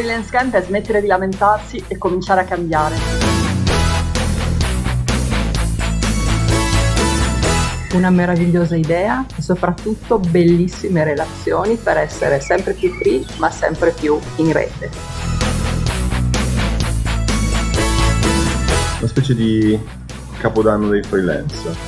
Freelance Camp è smettere di lamentarsi e cominciare a cambiare. Una meravigliosa idea e soprattutto bellissime relazioni per essere sempre più free ma sempre più in rete. Una specie di capodanno dei freelance.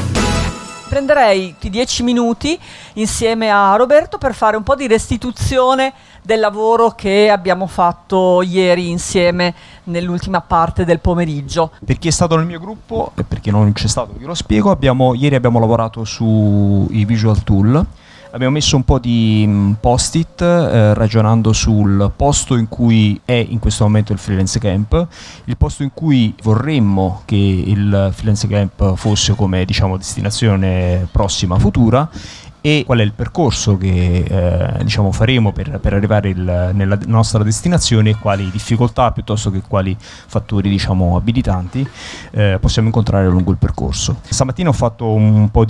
Prenderei 10 minuti insieme a Roberto per fare un po' di restituzione del lavoro che abbiamo fatto ieri insieme nell'ultima parte del pomeriggio. Per chi è stato nel mio gruppo e per chi non c'è stato vi lo spiego, ieri abbiamo lavorato sui visual tool. Abbiamo messo un po' di post-it ragionando sul posto in cui è in questo momento il Freelance Camp, il posto in cui vorremmo che il Freelance Camp fosse come destinazione prossima futura e qual è il percorso che faremo per arrivare nella nostra destinazione e quali difficoltà piuttosto che quali fattori abilitanti possiamo incontrare lungo il percorso. Stamattina ho fatto un po'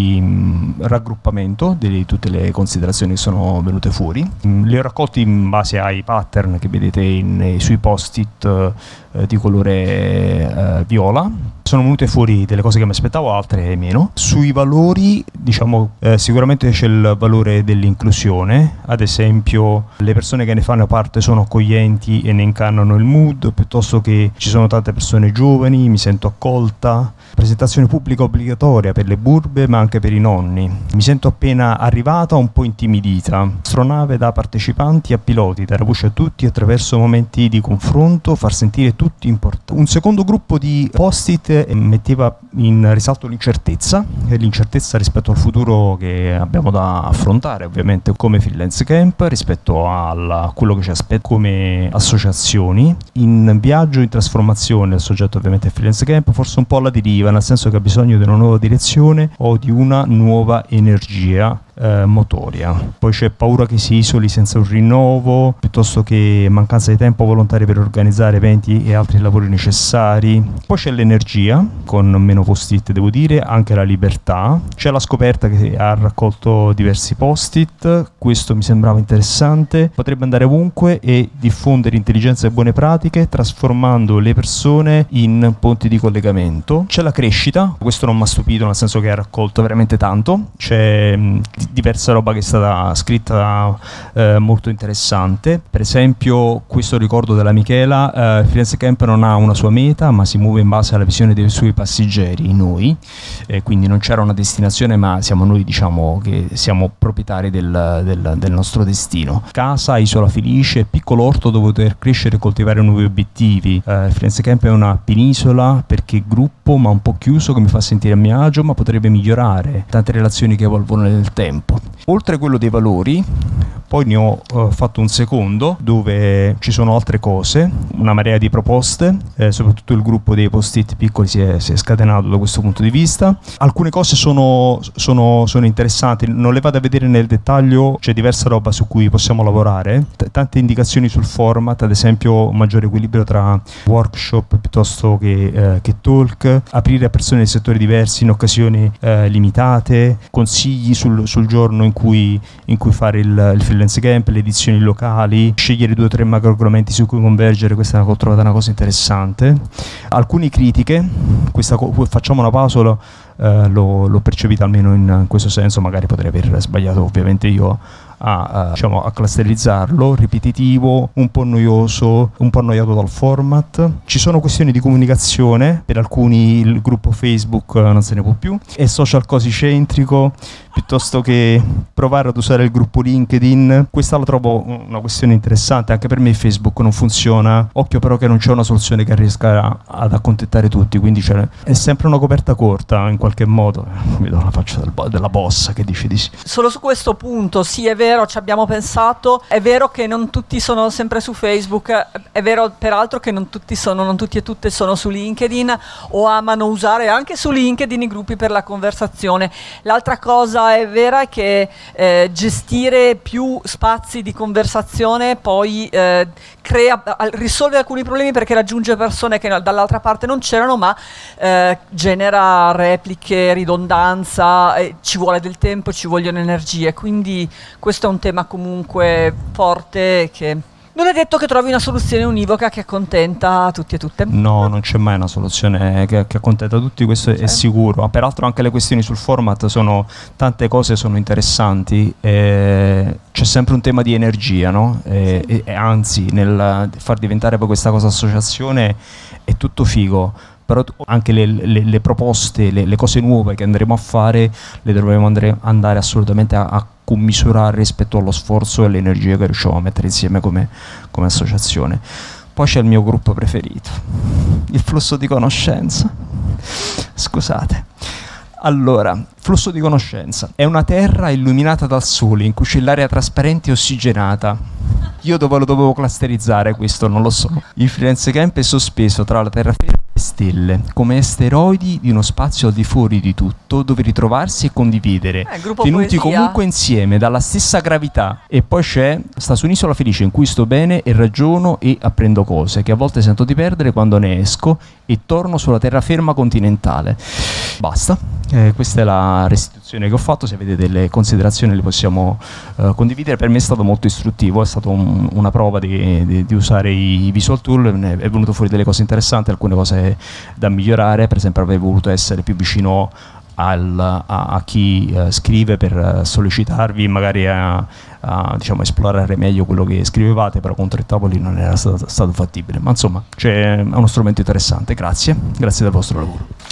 di raggruppamento di tutte le considerazioni che sono venute fuori, le ho raccolte in base ai pattern che vedete sui post-it di colore viola. Sono venute fuori delle cose che mi aspettavo, altre meno. Sui valori, sicuramente c'è il valore dell'inclusione, ad esempio le persone che ne fanno parte sono accoglienti e ne incannano il mood, piuttosto che ci sono tante persone giovani, mi sento accolta. Presentazione pubblica obbligatoria per le burbe ma anche per i nonni. Mi sento appena arrivata un po' intimidita. Astronave da partecipanti a piloti, dare voce a tutti attraverso momenti di confronto, far sentire tutti importanti. Un secondo gruppo di post-it metteva in risalto l'incertezza rispetto al futuro che abbiamo da affrontare ovviamente come Freelance Camp, rispetto a quello che ci aspetta come associazioni. In viaggio, in trasformazione, il soggetto ovviamente è Freelance Camp, forse un po' alla deriva, nel senso che ha bisogno di una nuova direzione o di una nuova energia motoria. Poi c'è paura che si isoli senza un rinnovo, piuttosto che mancanza di tempo volontario per organizzare eventi e altri lavori necessari. Poi c'è l'energia, con meno post-it devo dire, anche la libertà. C'è la scoperta che ha raccolto diversi post-it, questo mi sembrava interessante. Potrebbe andare ovunque e diffondere intelligenza e buone pratiche, trasformando le persone in ponti di collegamento. C'è la crescita, questo non mi ha stupito, nel senso che ha raccolto veramente tanto. C'è diversa roba che è stata scritta molto interessante. Per esempio questo ricordo della Michela, Freelance Camp non ha una sua meta ma si muove in base alla visione dei suoi passeggeri, noi, quindi non c'era una destinazione ma siamo noi che siamo proprietari del nostro destino. Casa, isola felice, piccolo orto dove poter crescere e coltivare nuovi obiettivi. Freelance Camp è una penisola perché gruppo ma un po' chiuso, che mi fa sentire a mio agio ma potrebbe migliorare, tante relazioni che evolvono nel tempo. Oltre a quello dei valori, poi ne ho fatto un secondo dove ci sono altre cose, una marea di proposte, soprattutto il gruppo dei post-it piccoli si è scatenato da questo punto di vista. Alcune cose sono interessanti, non le vado a vedere nel dettaglio, c'è diversa roba su cui possiamo lavorare, tante indicazioni sul format, ad esempio un maggiore equilibrio tra workshop piuttosto che talk, aprire a persone di settori diversi in occasioni limitate, consigli sul giorno in cui fare il Freelance Camp, le edizioni locali, scegliere 2 o 3 macroargomenti su cui convergere. Questa l'ho trovata una cosa interessante. Alcune critiche, facciamo una pausa, l'ho percepita almeno in questo senso, magari potrei aver sbagliato ovviamente io a clusterizzarlo, ripetitivo, un po' noioso, un po' annoiato dal format. Ci sono questioni di comunicazione, per alcuni il gruppo Facebook non se ne può più, è social cosicentrico, piuttosto che provare ad usare il gruppo LinkedIn. Questa la trovo una questione interessante, anche per me Facebook non funziona, occhio però che non c'è una soluzione che riesca ad accontentare tutti, quindi è sempre una coperta corta in qualche modo. Vedo la faccia della boss che dice di sì. Solo su questo punto, sì, è vero, ci abbiamo pensato, è vero che non tutti sono sempre su Facebook, è vero peraltro che non tutti e tutte sono su LinkedIn o amano usare anche su LinkedIn i gruppi per la conversazione. L'altra cosa è vera è che gestire più spazi di conversazione poi risolve alcuni problemi, perché raggiunge persone che dall'altra parte non c'erano, ma genera repliche, ridondanza, ci vuole del tempo, ci vogliono energie, quindi questo è un tema comunque forte che Non è detto che trovi una soluzione univoca che accontenta tutti e tutte. No, non c'è mai una soluzione che accontenta tutti, questo è sicuro. Ma peraltro anche le questioni sul format sono tante cose, sono interessanti. C'è sempre un tema di energia, no? E anzi, nel far diventare poi questa cosa associazione è tutto figo. Però anche le proposte, le cose nuove che andremo a fare le dovremo andare assolutamente a commisurare rispetto allo sforzo e all'energia che riusciamo a mettere insieme come associazione. Poi c'è il mio gruppo preferito, il flusso di conoscenza. Scusate. Allora, flusso di conoscenza è una terra illuminata dal sole in cui c'è l'aria trasparente e ossigenata. Io dove lo dovevo clusterizzare questo non lo so. Il Freelance Camp è sospeso tra la terraferma e le stelle, come asteroidi di uno spazio al di fuori di tutto, dove ritrovarsi e condividere, tenuti comunque insieme dalla stessa gravità. E poi sta su un'isola felice in cui sto bene e ragiono e apprendo cose che a volte sento di perdere quando ne esco e torno sulla terraferma continentale. Basta, questa è la restituzione che ho fatto. Se avete delle considerazioni le possiamo condividere. Per me è stato molto istruttivo, è stata una prova di usare i visual tool, è venuto fuori delle cose interessanti, alcune cose da migliorare. Per esempio avrei voluto essere più vicino a chi scrive, per sollecitarvi magari a diciamo, esplorare meglio quello che scrivevate, però con 3 tavoli non era stato fattibile. Ma insomma, è uno strumento interessante. Grazie del vostro lavoro.